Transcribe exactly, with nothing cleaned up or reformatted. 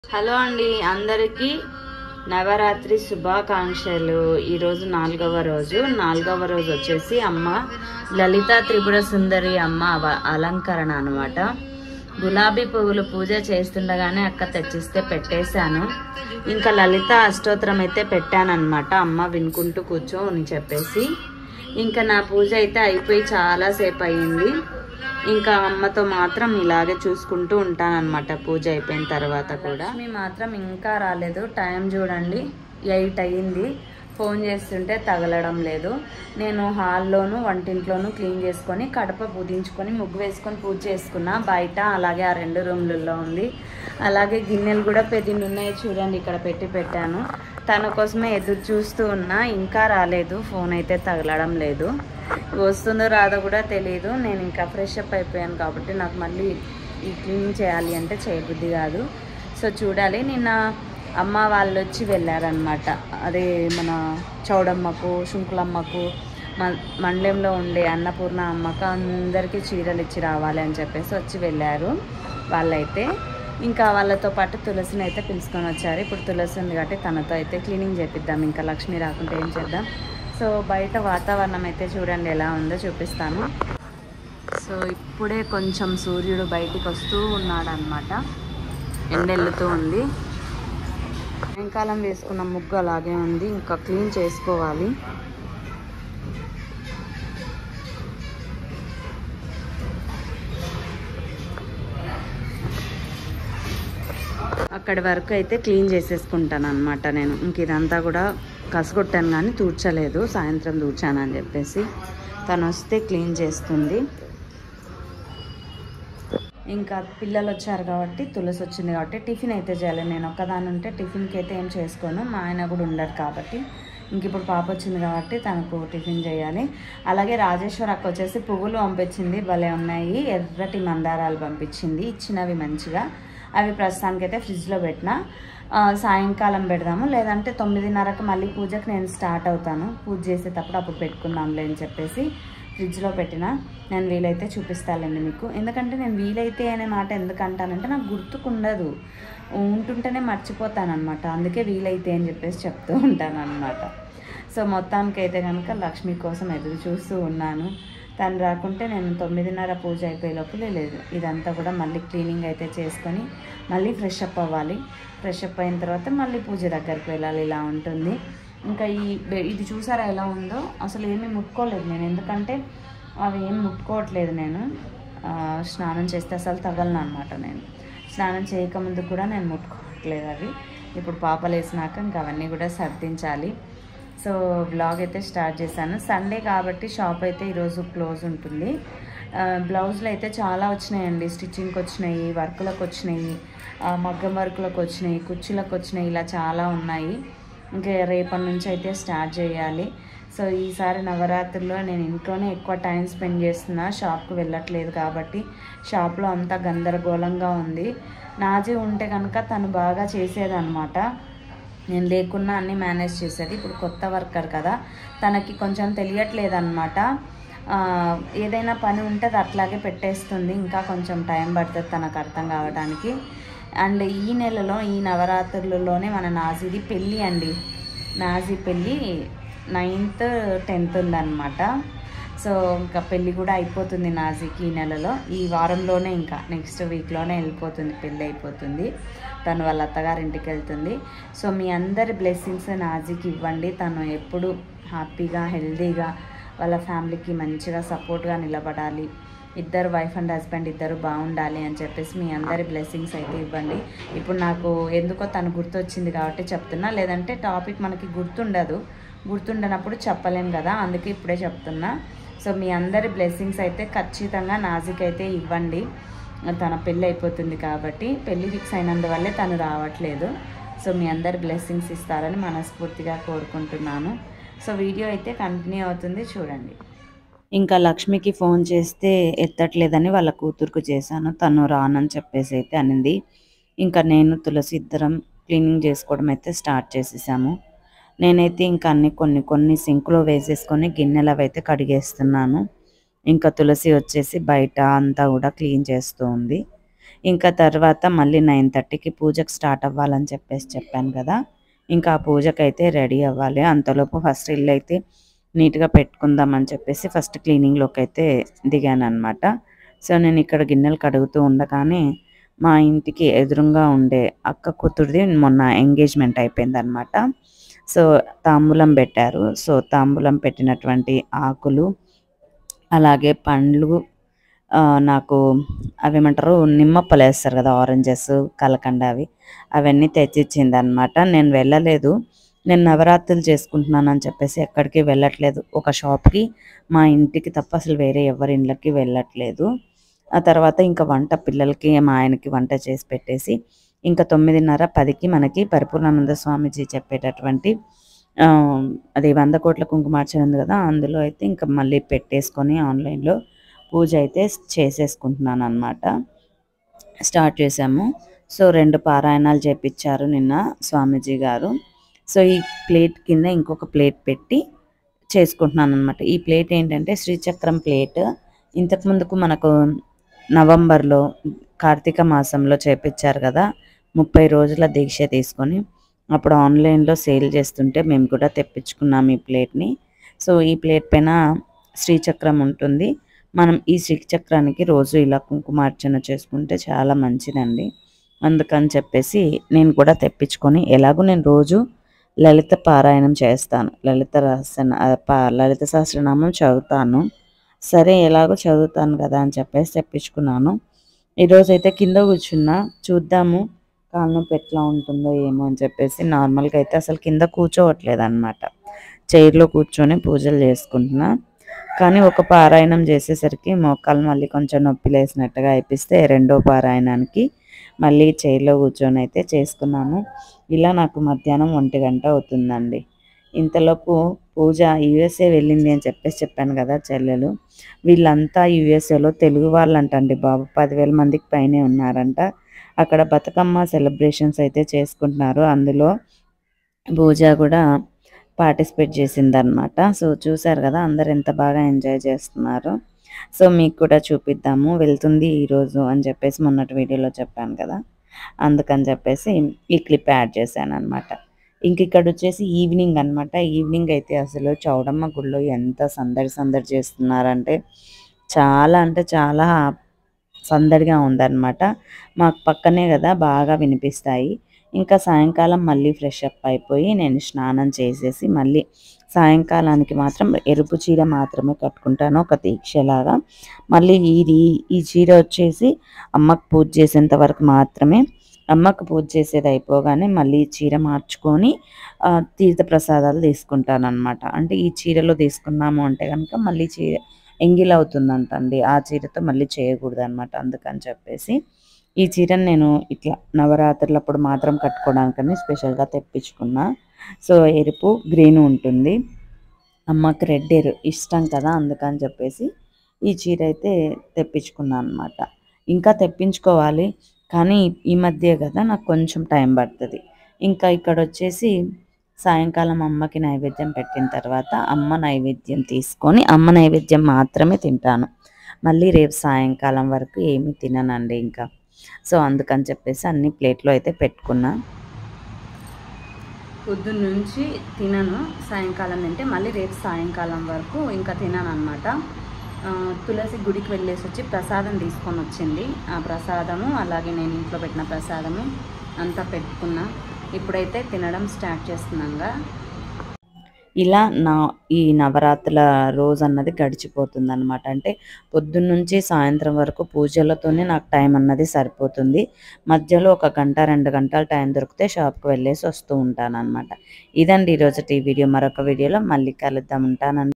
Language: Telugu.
హలో అండి, అందరికీ నవరాత్రి శుభాకాంక్షలు. ఈరోజు నాలుగవ రోజు నాలుగవ రోజు వచ్చేసి అమ్మ లలిత త్రిపుర సుందరి అమ్మ అలంకరణ అనమాట. గులాబీ పువ్వులు పూజ చేస్తుండగానే అక్క తెచ్చిస్తే పెట్టేశాను. ఇంకా లలిత అష్టోత్తరం అయితే పెట్టాను అనమాట, అమ్మ వినుకుంటూ కూర్చో అని చెప్పేసి. ఇంకా నా పూజ అయితే అయిపోయి చాలాసేపు అయ్యింది. ఇంకా అమ్మతో మాత్రం ఇలాగే చూసుకుంటూ ఉంటానన్నమాట పూజ అయిపోయిన తర్వాత కూడా. మీ మాత్రం ఇంకా రాలేదు. టైం చూడండి, ఎయిట్ అయ్యింది. ఫోన్ చేస్తుంటే తగలడం లేదు. నేను హాల్లోను వంటింట్లోనూ క్లీన్ చేసుకొని కడప పూజించుకొని ముగ్గు వేసుకొని పూజ చేసుకున్నా. బయట అలాగే ఆ రెండు రూమ్లలో ఉంది. అలాగే గిన్నెలు కూడా పెద్దవి ఉన్నాయి చూడండి, ఇక్కడ పెట్టి పెట్టాను. తన కోసమే ఎదురు చూస్తూ ఉన్నా, ఇంకా రాలేదు. ఫోన్ అయితే తగలడం లేదు. వస్తుందో రాదో కూడా తెలియదు. నేను ఇంకా ఫ్రెష్ అప్ అయిపోయాను కాబట్టి నాకు మళ్ళీ ఈ క్లీనింగ్ చేయాలి అంటే చేయబుద్ధి కాదు. సో చూడాలి. నిన్న అమ్మ వాళ్ళు వచ్చి వెళ్ళారనమాట. అదే మన చౌడమ్మకు, శుంకులమ్మకు, మండలంలో ఉండే అన్నపూర్ణ అమ్మకు అందరికీ చీరలు ఇచ్చి రావాలి అని చెప్పేసి వచ్చి వెళ్ళారు వాళ్ళైతే. ఇంకా వాళ్ళతో పాటు తులసిని అయితే పిలుచుకొని వచ్చారు. ఇప్పుడు తులసి ఉంది కాబట్టి తనతో అయితే క్లీనింగ్ చేపిద్దాం. ఇంకా లక్ష్మి రాకుంటే ఏం చేద్దాం. సో బయట వాతావరణం అయితే చూడండి ఎలా ఉందో చూపిస్తాను. సో ఇప్పుడే కొంచెం సూర్యుడు బయటికి వస్తూ ఉన్నాడనమాట, ఎండెళ్ళుతూ ఉంది. సాయంకాలం వేసుకున్న ముగ్గు అలాగే ఉంది, ఇంకా క్లీన్ చేసుకోవాలి. అక్కడి వరకు అయితే క్లీన్ చేసేసుకుంటాను అనమాట నేను. ఇంక ఇదంతా కూడా కసగొట్టాను కానీ తూడ్చలేదు, సాయంత్రం తూడ్చాను అని చెప్పేసి. తను వస్తే క్లీన్ చేస్తుంది. ఇంకా పిల్లలు వచ్చారు కాబట్టి, తులసి వచ్చింది కాబట్టి టిఫిన్ అయితే చేయాలి. నేను ఒక్కదాని ఉంటే టిఫిన్కి అయితే ఏం చేసుకోను, మా ఆయన కూడా ఉండరు కాబట్టి. ఇంక ఇప్పుడు పాప వచ్చింది కాబట్టి తనకు టిఫిన్ చేయాలి. అలాగే రాజేశ్వర్ అక్క వచ్చేసి పువ్వులు పంపించింది, భలే ఉన్నాయి. ఎర్రటి మందారాలు పంపించింది, ఇచ్చినవి మంచిగా. అవి ప్రస్తుతానికి అయితే ఫ్రిడ్జ్లో పెట్టిన, సాయంకాలం పెడదాము. లేదంటే తొమ్మిదిన్నరకు మళ్ళీ పూజకు నేను స్టార్ట్ అవుతాను. పూజ చేసేటప్పుడు అప్పుడు పెట్టుకుందాంలే అని చెప్పేసి ఫ్రిడ్జ్లో పెట్టిన. నేను వీలైతే చూపిస్తానండి మీకు. ఎందుకంటే నేను వీలైతే అనే మాట ఎందుకంటానంటే నాకు గుర్తుకుండదు, ఉంటుంటేనే మర్చిపోతాను అనమాట. అందుకే వీలైతే అని చెప్పేసి చెప్తూ ఉంటాను అనమాట. సో మొత్తానికైతే కనుక లక్ష్మి కోసం ఎదురు చూస్తూ ఉన్నాను. తను రాకుంటే నేను తొమ్మిదిన్నర పూజ అయిపోయే లోపలే లేదు. ఇదంతా కూడా మళ్ళీ క్లీనింగ్ అయితే చేసుకొని మళ్ళీ ఫ్రెష్ అప్ అవ్వాలి. ఫ్రెష్ అప్ అయిన తర్వాత మళ్ళీ పూజ దగ్గరికి వెళ్ళాలి. ఇలా ఉంటుంది. ఇంకా ఈ ఇది చూసారా ఎలా ఉందో, అసలు ఏమీ ముట్టుకోలేదు నేను. ఎందుకంటే అవి ఏం ముట్టుకోవట్లేదు నేను. స్నానం చేస్తే అసలు తగలను అనమాట. నేను స్నానం చేయకముందు కూడా నేను ముట్టుకోవట్లేదు అవి. ఇప్పుడు పాపలు వేసినాక ఇంకా అవన్నీ కూడా సర్దించాలి. సో బ్లాగ్ అయితే స్టార్ట్ చేశాను. సండే కాబట్టి షాప్ అయితే ఈరోజు క్లోజ్ ఉంటుంది. బ్లౌజులు అయితే చాలా వచ్చినాయండి. స్టిచ్చింగ్కి వచ్చినాయి, వర్కులకు వచ్చినాయి, మగ్గం వర్కులకు వచ్చినాయి, కుర్చీలకు వచ్చినాయి, ఇలా చాలా ఉన్నాయి. ఇంకా రేపటి నుంచి అయితే స్టార్ట్ చేయాలి. సో ఈసారి నవరాత్రుల్లో నేను ఇంట్లోనే ఎక్కువ టైం స్పెండ్ చేస్తున్నా, షాప్కి వెళ్ళట్లేదు కాబట్టి. షాప్లో అంతా గందరగోళంగా ఉంది. నాజీ ఉంటే కనుక తను బాగా చేసేదన్నమాట, నేను లేకున్నా అన్నీ మేనేజ్ చేసేది. ఇప్పుడు కొత్త వర్కర్ కదా, తనకి కొంచెం తెలియట్లేదు అనమాట. ఏదైనా పని ఉంటే అది అట్లాగే పెట్టేస్తుంది. ఇంకా కొంచెం టైం పడుతుంది తనకు అర్థం కావడానికి. అండ్ ఈ నెలలో, ఈ నవరాత్రులలోనే మన నాజీది పెళ్ళి అండి. నాజీ పెళ్ళి నైన్త్ టెన్త్ ఉందన్నమాట. సో ఇంకా పెళ్ళి కూడా అయిపోతుంది నాజీకి ఈ నెలలో. ఈ వారంలోనే, ఇంకా నెక్స్ట్ వీక్లోనే వెళ్ళిపోతుంది, పెళ్ళి అయిపోతుంది. తను వాళ్ళ అత్తగారింటికి వెళ్తుంది. సో మీ అందరి బ్లెస్సింగ్స్ నాజీకి ఇవ్వండి. తను ఎప్పుడు హ్యాపీగా, హెల్దీగా, వాళ్ళ ఫ్యామిలీకి మంచిగా సపోర్ట్గా నిలబడాలి. ఇద్దరు వైఫ్ అండ్ హస్బెండ్ ఇద్దరు బాగుండాలి అని చెప్పేసి మీ అందరి బ్లెస్సింగ్స్ అయితే ఇవ్వండి. ఇప్పుడు నాకు ఎందుకో తను గుర్తొచ్చింది కాబట్టి చెప్తున్నా, లేదంటే టాపిక్ మనకి గుర్తుండదు. గుర్తుండనప్పుడు చెప్పలేం కదా, అందుకే ఇప్పుడే చెప్తున్నా. సో మీ అందరి బ్లెస్సింగ్స్ అయితే ఖచ్చితంగా నాజీకి అయితే ఇవ్వండి. తన పెళ్ళి అయిపోతుంది కాబట్టి, పెళ్ళి ఫిక్స్ అయినందువల్లే తను రావట్లేదు. సో మీ అందరి బ్లెస్సింగ్స్ ఇస్తారని మనస్ఫూర్తిగా కోరుకుంటున్నాను. సో వీడియో అయితే కంటిన్యూ అవుతుంది, చూడండి. ఇంకా లక్ష్మికి ఫోన్ చేస్తే ఎత్తట్లేదని వాళ్ళ కూతురుకు చేశాను. తను రానని చెప్పేసి అయితే అనింది. ఇంకా నేను తులసి ఇద్దరం క్లీనింగ్ చేసుకోవడం అయితే స్టార్ట్ చేసేసాము. నేనైతే ఇంకా అన్ని కొన్ని కొన్ని సింక్లో వేసేసుకొని గిన్నెలు అవైతే కడిగేస్తున్నాను. ఇంకా తులసి వచ్చేసి బయట అంతా కూడా క్లీన్ చేస్తూ ఉంది. ఇంకా తర్వాత మళ్ళీ నైన్ థర్టీకి పూజకు స్టార్ట్ అవ్వాలని చెప్పేసి చెప్పాను కదా. ఇంకా ఆ పూజకైతే రెడీ అవ్వాలి. అంతలోపు ఫస్ట్ ఇల్లు అయితే నీట్గా పెట్టుకుందామని చెప్పేసి ఫస్ట్ క్లీనింగ్లోకి అయితే దిగాను అనమాట. సో నేను ఇక్కడ గిన్నెలు కడుగుతూ ఉండగానే మా ఇంటికి ఎదురుగా ఉండే అక్క కూతురిది మొన్న ఎంగేజ్మెంట్ అయిపోయిందనమాట. సో తాంబూలం పెట్టారు. సో తాంబూలం పెట్టినటువంటి ఆకులు అలాగే పండ్లు, నాకు అవేమంటారు నిమ్మప్పలు వేస్తారు కదా, ఆరెంజెస్, కలకండ, అవి అవన్నీ తెచ్చిచ్చింది అనమాట. నేను వెళ్ళలేదు, నేను నవరాత్రులు చేసుకుంటున్నానని చెప్పేసి ఎక్కడికి వెళ్ళట్లేదు. ఒక షాప్కి మా ఇంటికి తప్ప అసలు వేరే ఎవరి ఇళ్ళకి వెళ్ళట్లేదు. ఆ తర్వాత ఇంకా వంట పిల్లలకి మా ఆయనకి వంట చేసి పెట్టేసి ఇంకా తొమ్మిదిన్నర పదికి మనకి పరిపూర్ణానంద స్వామీజీ చెప్పేటటువంటి అది వంద కోట్ల కుంకుమార్చన ఉంది కదా, అందులో అయితే ఇంకా మళ్ళీ పెట్టేసుకొని ఆన్లైన్లో పూజ అయితే చేసేసుకుంటున్నాను అనమాట. స్టార్ట్ చేసాము. సో రెండు పారాయణాలు చేపించారు నిన్న స్వామీజీ గారు. సో ఈ ప్లేట్ కింద ఇంకొక ప్లేట్ పెట్టి చేసుకుంటున్నాను అనమాట. ఈ ప్లేట్ ఏంటంటే శ్రీచక్రం ప్లేట్. ఇంతకుముందుకు మనకు నవంబర్లో కార్తీక మాసంలో చేపించారు కదా, ముప్పై రోజుల దీక్ష తీసుకొని అప్పుడు ఆన్లైన్లో సేల్ చేస్తుంటే మేము కూడా తెప్పించుకున్నాం ఈ ప్లేట్ని. సో ఈ ప్లేట్ పైన శ్రీచక్రం ఉంటుంది. మనం ఈ శ్రీచక్రానికి రోజు ఇలా కుంకుమార్చన చేసుకుంటే చాలా మంచిదండి. అందుకని చెప్పేసి నేను కూడా తెప్పించుకొని, ఎలాగో నేను రోజు లలిత పారాయణం చేస్తాను, లలిత రహస్య లలిత సహస్రనామం చదువుతాను. సరే ఎలాగో చదువుతాను కదా అని చెప్పేసి తెప్పించుకున్నాను. ఈరోజైతే కింద కూర్చున్నా, చూద్దాము కాళ్ళ నొప్పి ఎట్లా ఉంటుందో ఏమో అని చెప్పేసి. నార్మల్గా అయితే అసలు కింద కూర్చోవట్లేదు అనమాట, చైర్లో కూర్చొని పూజలు చేసుకుంటున్నా. కానీ ఒక పారాయణం చేసేసరికి మోకాలు మళ్ళీ కొంచెం నొప్పి లేసినట్టుగా అయిపిస్తే రెండో పారాయణానికి మళ్ళీ చైర్లో కూర్చొని అయితే చేసుకున్నాను. ఇలా నాకు మధ్యాహ్నం ఒంటి గంట అవుతుందండి. ఇంతలోపు పూజ యూఎస్ఏ వెళ్ళింది అని చెప్పేసి చెప్పాను కదా చెల్లెలు, వీళ్ళంతా యూఎస్ఏలో తెలుగు వాళ్ళంటండి బాబు, పదివేల మందికి పైనే ఉన్నారంట. అక్కడ బతుకమ్మ సెలబ్రేషన్స్ అయితే చేసుకుంటున్నారు. అందులో పూజ కూడా పార్టిసిపేట్ చేసిందనమాట. సో చూసారు కదా అందరు ఎంత బాగా ఎంజాయ్ చేస్తున్నారు. సో మీకు కూడా చూపిద్దాము, వెళ్తుంది ఈరోజు అని చెప్పేసి మొన్నటి వీడియోలో చెప్పాను కదా, అందుకని చెప్పేసి ఈ క్లిప్ యాడ్ చేశాను అనమాట. ఇంక ఇక్కడ వచ్చేసి ఈవినింగ్ అనమాట. ఈవినింగ్ అయితే అసలు చౌడమ్మ గుడిలో ఎంత సందడి సందడి చేస్తున్నారంటే చాలా అంటే చాలా సందడిగా ఉందన్నమాట. మాకు పక్కనే కదా బాగా వినిపిస్తాయి. ఇంకా సాయంకాలం మళ్ళీ ఫ్రెష్ అప్ అయిపోయి నేను స్నానం చేసేసి మళ్ళీ సాయంకాలానికి మాత్రం ఎరుపు చీర మాత్రమే కట్టుకుంటాను, ఒక దీక్షలాగా. మళ్ళీ ఇది ఈ చీర వచ్చేసి అమ్మకు పూజ చేసేంత వరకు మాత్రమే. అమ్మకు పూజ చేసేది అయిపోగానే మళ్ళీ చీర మార్చుకొని తీర్థ ప్రసాదాలు తీసుకుంటాను అనమాట. అంటే ఈ చీరలో తీసుకున్నాము అంటే కనుక మళ్ళీ చీర ఎంగిల్ అవుతుందంటండి, ఆ చీరతో మళ్ళీ చేయకూడదు అనమాట. అందుకని చెప్పేసి ఈ చీరను నేను ఇట్లా నవరాత్రులప్పుడు మాత్రం కట్టుకోవడానికని స్పెషల్గా తెప్పించుకున్నా. సో ఎరుపు గ్రీన్ ఉంటుంది, అమ్మకి రెడ్ ఎరు ఇష్టం కదా, అందుకని చెప్పేసి ఈ చీర అయితే తెప్పించుకున్నాను అనమాట. ఇంకా తెప్పించుకోవాలి కానీ ఈ మధ్య కదా నాకు కొంచెం టైం పడుతుంది. ఇంకా ఇక్కడ వచ్చేసి సాయంకాలం అమ్మకి నైవేద్యం పెట్టిన తర్వాత అమ్మ నైవేద్యం తీసుకొని అమ్మ నైవేద్యం మాత్రమే తింటాను. మళ్ళీ రేపు సాయంకాలం వరకు ఏమీ తిననండి ఇంకా. సో అందుకని చెప్పేసి అన్ని ప్లేట్లో అయితే పెట్టుకున్నా. పొద్దున్న నుంచి తినను, సాయంకాలం తింటే మళ్ళీ రేపు సాయంకాలం వరకు ఇంకా తినను అనమాట. తులసి గుడికి వెళ్ళేసి వచ్చి ప్రసాదం తీసుకొని వచ్చింది, ఆ ప్రసాదము అలాగే నేను ఇంట్లో పెట్టిన ప్రసాదము అంతా పెట్టుకున్నా. ఇప్పుడైతే తినడం స్టార్ట్ చేస్తున్నాగా. ఇలా నా ఈ నవరాత్రుల రోజు అన్నది గడిచిపోతుంది అనమాట. అంటే పొద్దున్న నుంచి సాయంత్రం వరకు పూజలతోనే నాకు టైం అన్నది సరిపోతుంది. మధ్యలో ఒక గంట రెండు గంటల టైం దొరికితే షాప్కి వెళ్ళేసి వస్తూ ఉంటాను అనమాట. ఇదండి ఈరోజు ఈ వీడియో. మరొక వీడియోలో మళ్ళీ కలుద్దాం. ఉంటానండి.